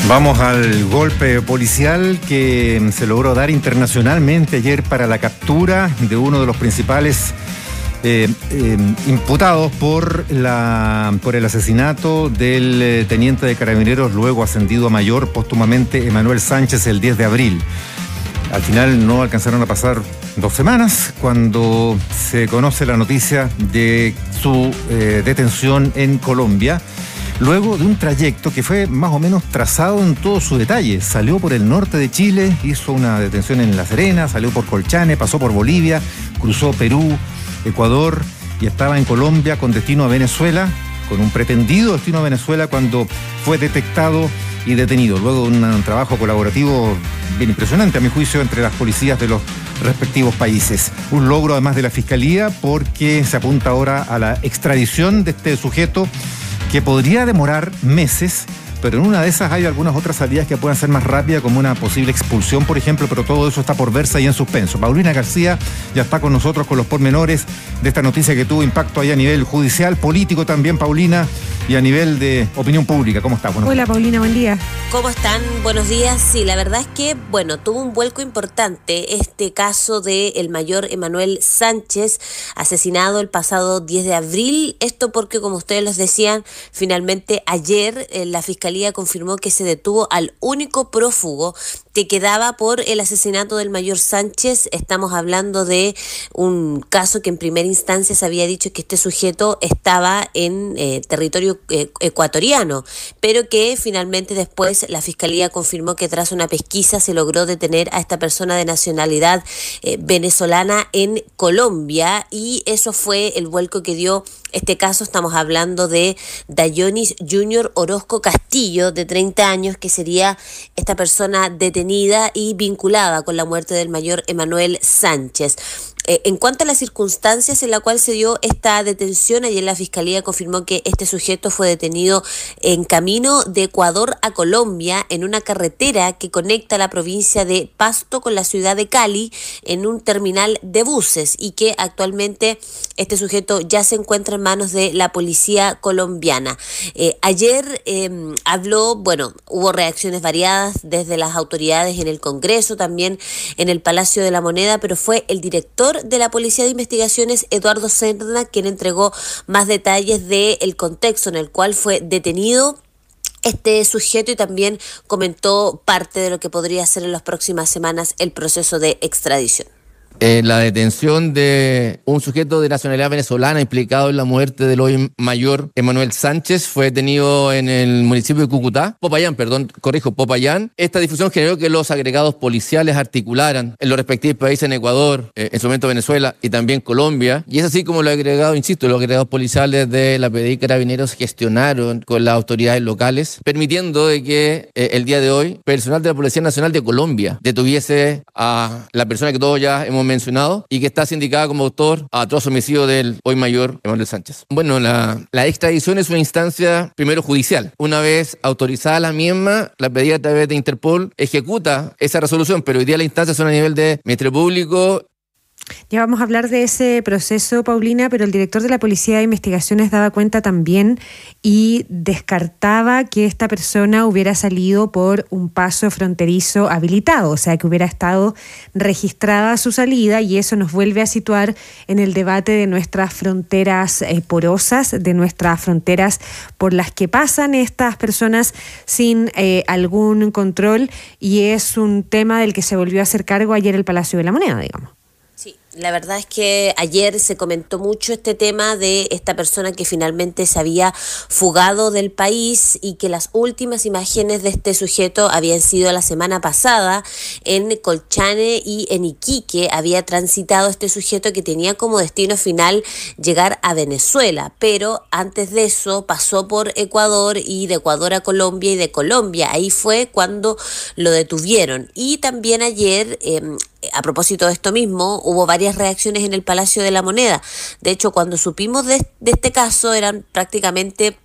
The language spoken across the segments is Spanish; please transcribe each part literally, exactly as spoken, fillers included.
Vamos al golpe policial que se logró dar internacionalmente ayer para la captura de uno de los principales eh, eh, imputados por, la, por el asesinato del eh, teniente de carabineros, luego ascendido a mayor póstumamente, Emanuel Sánchez, el diez de abril. Al final no alcanzaron a pasar dos semanas cuando se conoce la noticia de su eh, detención en Colombia, luego de un trayecto que fue más o menos trazado en todo su detalle. Salió por el norte de Chile, hizo una detención en La Serena, salió por Colchane, pasó por Bolivia, cruzó Perú, Ecuador y estaba en Colombia con destino a Venezuela, con un pretendido destino a Venezuela cuando fue detectado y detenido, luego de un, un trabajo colaborativo bien impresionante, a mi juicio, entre las policías de los respectivos países. Un logro además de la Fiscalía, porque se apunta ahora a la extradición de este sujeto, que podría demorar meses, pero en una de esas hay algunas otras salidas que puedan ser más rápidas, como una posible expulsión, por ejemplo, pero todo eso está por verse y en suspenso. Paulina García ya está con nosotros con los pormenores de esta noticia que tuvo impacto ahí a nivel judicial, político también, Paulina, y a nivel de opinión pública. ¿Cómo estás? Hola, días. Paulina, buen día. ¿Cómo están? Buenos días. Sí, la verdad es que, bueno, tuvo un vuelco importante este caso del mayor Emanuel Sánchez, asesinado el pasado diez de abril. Esto porque, como ustedes los decían, finalmente ayer eh, la Fiscalía confirmó que se detuvo al único prófugo que quedaba por el asesinato del mayor Sánchez. Estamos hablando de un caso que en primera instancia se había dicho que este sujeto estaba en eh, territorio eh, ecuatoriano, pero que finalmente después la Fiscalía confirmó que tras una pesquisa se logró detener a esta persona de nacionalidad eh, venezolana en Colombia, y eso fue el vuelco que dio este caso. Estamos hablando de Dayonis Junior Orozco Castillo, de treinta años, que sería esta persona detenida y vinculada con la muerte del mayor Emanuel Sánchez. Eh, en cuanto a las circunstancias en las cuales se dio esta detención, ayer la Fiscalía confirmó que este sujeto fue detenido en camino de Ecuador a Colombia, en una carretera que conecta la provincia de Pasto con la ciudad de Cali, en un terminal de buses, y que actualmente este sujeto ya se encuentra en manos de la policía colombiana. Eh, ayer eh, habló, bueno, hubo reacciones variadas desde las autoridades en el Congreso, también en el Palacio de la Moneda, pero fue el director de la Policía de Investigaciones, Eduardo Cerna, quien entregó más detalles del contexto en el cual fue detenido este sujeto, y también comentó parte de lo que podría ser en las próximas semanas el proceso de extradición. Eh, la detención de un sujeto de nacionalidad venezolana implicado en la muerte del hoy mayor Emanuel Sánchez fue detenido en el municipio de Cúcuta, Popayán, perdón, corrijo, Popayán. Esta difusión generó que los agregados policiales articularan en los respectivos países, en Ecuador, eh, en su momento Venezuela y también Colombia, y es así como los agregados, insisto, los agregados policiales de la P D I y Carabineros gestionaron con las autoridades locales, permitiendo de que eh, el día de hoy personal de la Policía Nacional de Colombia detuviese a la persona que todos ya hemos mencionado y que está sindicada como autor a atroz homicidio del hoy mayor Emanuel Sánchez. Bueno, la, la extradición es una instancia primero judicial. Una vez autorizada la misma, la P D I a través de Interpol ejecuta esa resolución, pero hoy día las instancias son a nivel de Ministerio Público. Ya vamos a hablar de ese proceso, Paulina, pero el director de la Policía de Investigaciones daba cuenta también y descartaba que esta persona hubiera salido por un paso fronterizo habilitado, o sea, que hubiera estado registrada su salida, y eso nos vuelve a situar en el debate de nuestras fronteras eh, porosas, de nuestras fronteras por las que pasan estas personas sin eh, algún control, y es un tema del que se volvió a hacer cargo ayer el Palacio de la Moneda, digamos. Sí, la verdad es que ayer se comentó mucho este tema de esta persona que finalmente se había fugado del país, y que las últimas imágenes de este sujeto habían sido la semana pasada en Colchane y en Iquique. Había transitado este sujeto que tenía como destino final llegar a Venezuela, pero antes de eso pasó por Ecuador, y de Ecuador a Colombia, y de Colombia ahí fue cuando lo detuvieron. Y también ayer, eh, a propósito de esto mismo, hubo varias reacciones en el Palacio de la Moneda. De hecho, cuando supimos de, de este caso, eran prácticamente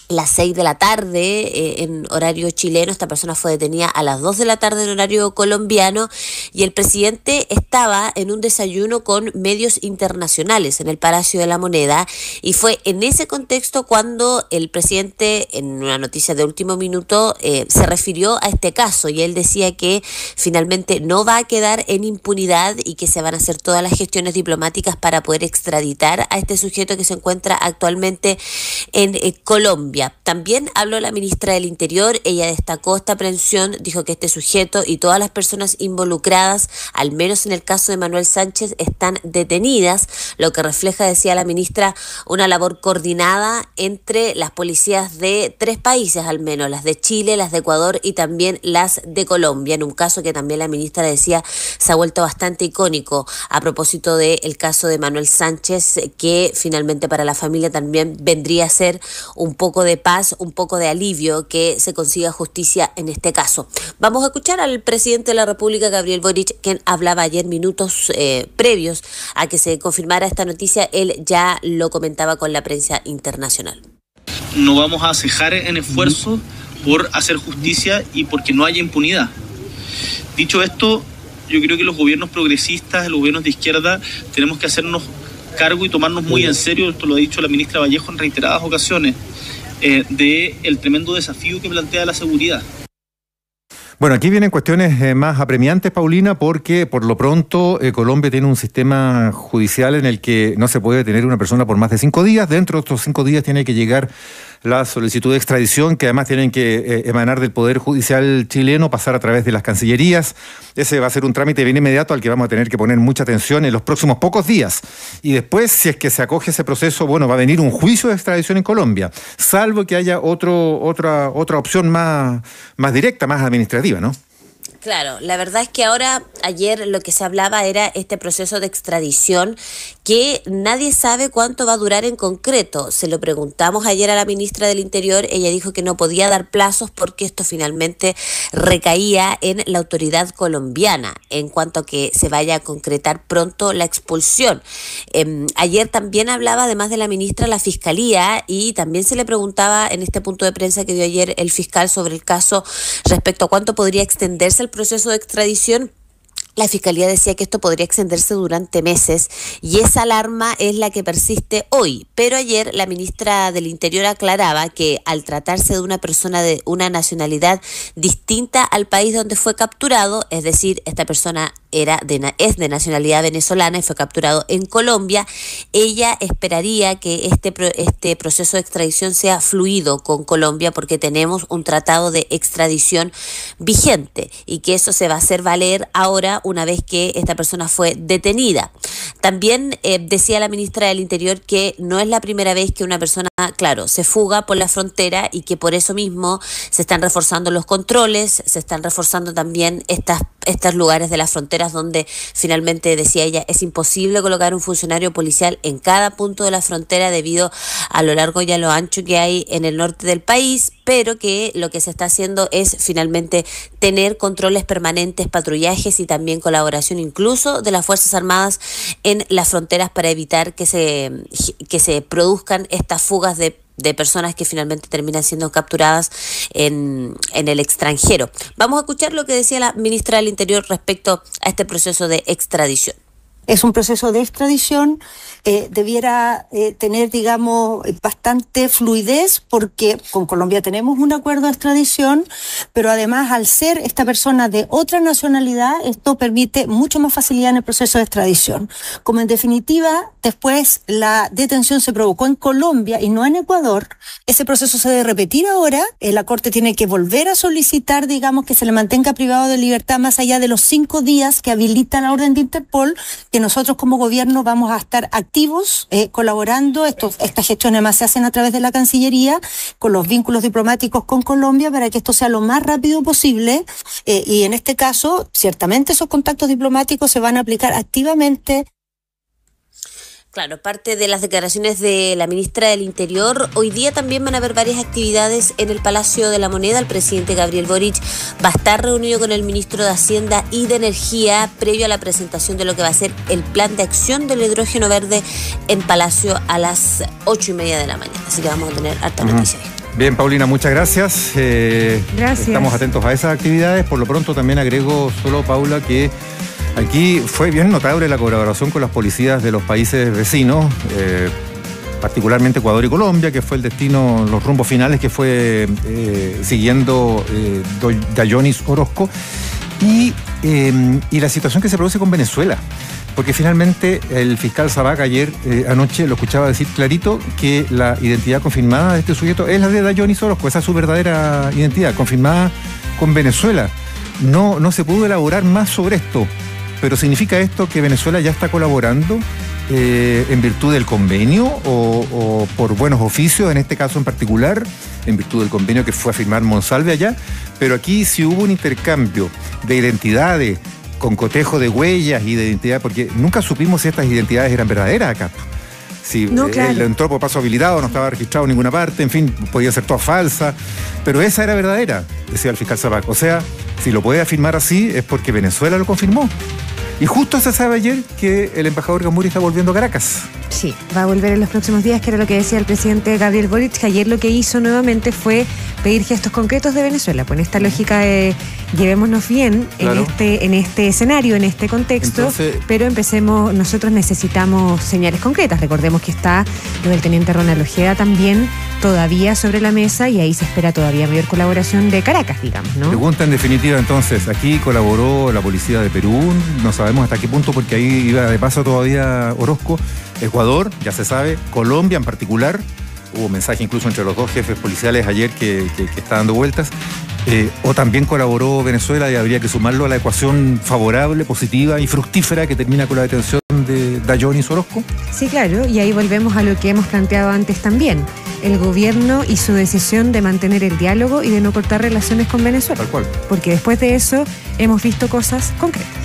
las seis de la tarde eh, en horario chileno. Esta persona fue detenida a las dos de la tarde en horario colombiano y el presidente estaba en un desayuno con medios internacionales en el Palacio de la Moneda, y fue en ese contexto cuando el presidente, en una noticia de último minuto, eh, se refirió a este caso, y él decía que finalmente no va a quedar en impunidad y que se van a hacer todas las gestiones diplomáticas para poder extraditar a este sujeto que se encuentra actualmente en eh, Colombia. También habló la ministra del Interior. Ella destacó esta aprehensión, dijo que este sujeto y todas las personas involucradas, al menos en el caso de Manuel Sánchez, están detenidas, lo que refleja, decía la ministra, una labor coordinada entre las policías de tres países al menos, las de Chile, las de Ecuador y también las de Colombia, en un caso que también la ministra decía se ha vuelto bastante icónico a propósito del caso de Manuel Sánchez, que finalmente para la familia también vendría a ser un poco de paz, un poco de alivio que se consiga justicia en este caso. Vamos a escuchar al presidente de la República, Gabriel Boric, quien hablaba ayer minutos eh, previos a que se confirmara esta noticia. Él ya lo comentaba con la prensa internacional. No vamos a cejar en esfuerzo por hacer justicia y porque no haya impunidad. Dicho esto, yo creo que los gobiernos progresistas, los gobiernos de izquierda, tenemos que hacernos cargo y tomarnos muy en serio, esto lo ha dicho la ministra Vallejo en reiteradas ocasiones, Eh, de el tremendo desafío que plantea la seguridad. Bueno, aquí vienen cuestiones eh, más apremiantes, Paulina, porque por lo pronto eh, Colombia tiene un sistema judicial en el que no se puede detener una persona por más de cinco días. Dentro de estos cinco días tiene que llegar la solicitud de extradición, que además tienen que eh, emanar del Poder Judicial chileno, pasar a través de las cancillerías. Ese va a ser un trámite bien inmediato al que vamos a tener que poner mucha atención en los próximos pocos días. Y después, si es que se acoge ese proceso, bueno, va a venir un juicio de extradición en Colombia, salvo que haya otro, otra, otra opción más, más directa, más administrativa, ¿no? Claro, la verdad es que ahora, ayer lo que se hablaba era este proceso de extradición que nadie sabe cuánto va a durar en concreto. Se lo preguntamos ayer a la ministra del Interior, ella dijo que no podía dar plazos porque esto finalmente recaía en la autoridad colombiana en cuanto a que se vaya a concretar pronto la expulsión. Eh, ayer también hablaba, además de la ministra, la Fiscalía, y también se le preguntaba en este punto de prensa que dio ayer el fiscal sobre el caso respecto a cuánto podría extenderse el proceso de extradición. La Fiscalía decía que esto podría extenderse durante meses y esa alarma es la que persiste hoy. Pero ayer la ministra del Interior aclaraba que al tratarse de una persona de una nacionalidad distinta al país donde fue capturado, es decir, esta persona era de, es de nacionalidad venezolana y fue capturado en Colombia, ella esperaría que este, este proceso de extradición sea fluido con Colombia porque tenemos un tratado de extradición vigente y que eso se va a hacer valer ahora una vez que esta persona fue detenida. También eh, decía la ministra del Interior que no es la primera vez que una persona, claro, se fuga por la frontera y que por eso mismo se están reforzando los controles, se están reforzando también estas, estos lugares de las fronteras donde finalmente, decía ella, es imposible colocar un funcionario policial en cada punto de la frontera debido a lo largo y a lo ancho que hay en el norte del país, pero que lo que se está haciendo es finalmente tener controles permanentes, patrullajes y también colaboración incluso de las Fuerzas Armadas en las fronteras para evitar que se, que se produzcan estas fugas de de personas que finalmente terminan siendo capturadas en, en el extranjero. Vamos a escuchar lo que decía la ministra del Interior respecto a este proceso de extradición. Es un proceso de extradición, eh, debiera eh, tener, digamos, bastante fluidez porque con Colombia tenemos un acuerdo de extradición, pero además al ser esta persona de otra nacionalidad, esto permite mucho más facilidad en el proceso de extradición. Como en definitiva, después la detención se provocó en Colombia y no en Ecuador, ese proceso se debe repetir ahora, eh, la Corte tiene que volver a solicitar, digamos, que se le mantenga privado de libertad más allá de los cinco días que habilita la orden de Interpol, que nosotros como gobierno vamos a estar activos, eh, colaborando. Esto, estas gestiones además se hacen a través de la Cancillería, con los vínculos diplomáticos con Colombia, para que esto sea lo más rápido posible. Eh, y en este caso, ciertamente esos contactos diplomáticos se van a aplicar activamente. Claro, parte de las declaraciones de la ministra del Interior. Hoy día también van a haber varias actividades en el Palacio de la Moneda. El presidente Gabriel Boric va a estar reunido con el ministro de Hacienda y de Energía previo a la presentación de lo que va a ser el plan de acción del hidrógeno verde en Palacio a las ocho y media de la mañana. Así que vamos a tener harta uh-huh. noticia ahí. Bien, Paulina, muchas gracias. Eh, gracias. Estamos atentos a esas actividades. Por lo pronto también agrego solo, Paula, que aquí fue bien notable la colaboración con las policías de los países vecinos, eh, particularmente Ecuador y Colombia, que fue el destino, los rumbos finales que fue eh, siguiendo eh, Dayonis Orozco, y, eh, y la situación que se produce con Venezuela. Porque finalmente el fiscal Sabac ayer, eh, anoche, lo escuchaba decir clarito que la identidad confirmada de este sujeto es la de Dayonis Orozco, esa es su verdadera identidad, confirmada con Venezuela. No, no se pudo elaborar más sobre esto, pero ¿significa esto que Venezuela ya está colaborando eh, en virtud del convenio o, o por buenos oficios, en este caso en particular, en virtud del convenio que fue a firmar Monsalve allá? Pero aquí sí hubo un intercambio de identidades, con cotejo de huellas y de identidad, porque nunca supimos si estas identidades eran verdaderas acá. Si no, claro. Él entró por paso habilitado, no estaba registrado en ninguna parte, en fin, podía ser toda falsa, pero esa era verdadera, decía el fiscal Sabac. O sea, si lo puede afirmar así es porque Venezuela lo confirmó. Y justo se sabe ayer que el embajador Gamburi está volviendo a Caracas. Sí, va a volver en los próximos días, que era lo que decía el presidente Gabriel Boric, que ayer lo que hizo nuevamente fue pedir gestos concretos de Venezuela. Pues en esta lógica de llevémonos bien, claro, en este, en este escenario, en este contexto, entonces, pero empecemos, nosotros necesitamos señales concretas. Recordemos que está lo del teniente Ronald Ojeda también todavía sobre la mesa, y ahí se espera todavía mayor colaboración de Caracas, digamos, ¿no? Pregunta en definitiva entonces, aquí colaboró la policía de Perú, no sabemos hasta qué punto, porque ahí iba de paso todavía Orozco. Ecuador, ya se sabe, Colombia en particular, hubo mensaje incluso entre los dos jefes policiales ayer que, que, que está dando vueltas, eh, o también colaboró Venezuela, y habría que sumarlo a la ecuación favorable, positiva y fructífera que termina con la detención de Dayonis Orozco. Sí, claro, y ahí volvemos a lo que hemos planteado antes también, el gobierno y su decisión de mantener el diálogo y de no cortar relaciones con Venezuela. Tal cual. Porque después de eso hemos visto cosas concretas.